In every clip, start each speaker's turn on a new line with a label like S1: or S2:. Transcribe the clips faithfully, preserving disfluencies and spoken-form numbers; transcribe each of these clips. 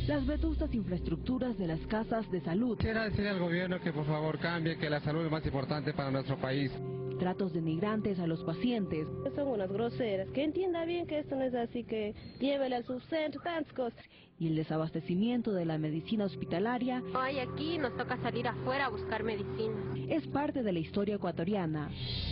S1: las vetustas infraestructuras de las casas de salud.
S2: Quisiera decirle al gobierno que por favor cambie, que la salud es más importante para nuestro país.
S1: Tratos denigrantes a los pacientes.
S3: Son unas groseras, que entienda bien que esto no es así, que llévele al subcentro, tantas cosas.
S1: Y el desabastecimiento de la medicina hospitalaria.
S4: Hoy aquí nos toca salir afuera a buscar medicina.
S1: Es parte de la historia ecuatoriana.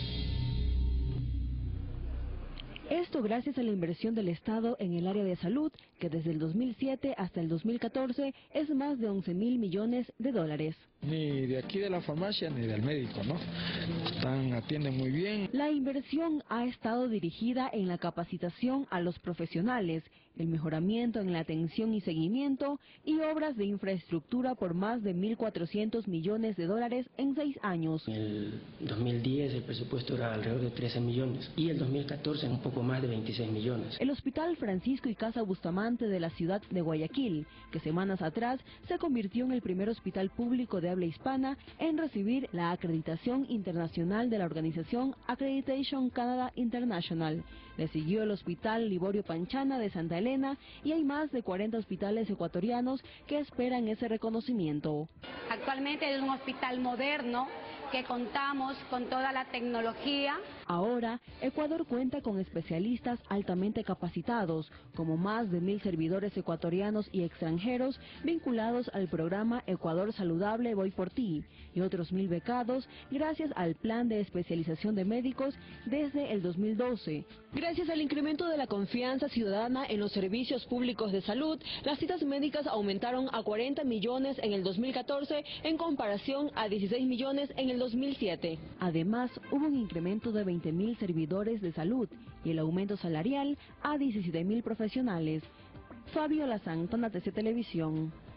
S1: Esto gracias a la inversión del Estado en el área de salud, que desde el dos mil siete hasta el dos mil catorce es más de once mil millones de dólares.
S5: Ni de aquí de la farmacia ni del médico, ¿no? Están, atienden muy bien.
S1: La inversión ha estado dirigida en la capacitación a los profesionales, el mejoramiento en la atención y seguimiento y obras de infraestructura por más de mil cuatrocientos millones de dólares en seis años.
S6: En el dos mil diez el presupuesto era alrededor de trece millones y el dos mil catorce un poco más de veintiséis millones.
S1: El Hospital Francisco y Casa Bustamante de la ciudad de Guayaquil, que semanas atrás se convirtió en el primer hospital público de habla hispana en recibir la acreditación internacional de la organización Accreditation Canada International. Le siguió el Hospital Liborio Panchana de Santa Elena y hay más de cuarenta hospitales ecuatorianos que esperan ese reconocimiento.
S7: Actualmente es un hospital moderno que contamos con toda la tecnología.
S1: Ahora, Ecuador cuenta con especialistas altamente capacitados, como más de mil servidores ecuatorianos y extranjeros vinculados al programa Ecuador Saludable Voy por Ti, y otros mil becados gracias al plan de especialización de médicos desde el dos mil doce. Gracias al incremento de la confianza ciudadana en los servicios públicos de salud, las citas médicas aumentaron a cuarenta millones en el dos mil catorce en comparación a dieciséis millones en el dos mil siete. Además, hubo un incremento de veinte mil servidores de salud y el aumento salarial a diecisiete mil profesionales. Fabio La Santana, T C Televisión.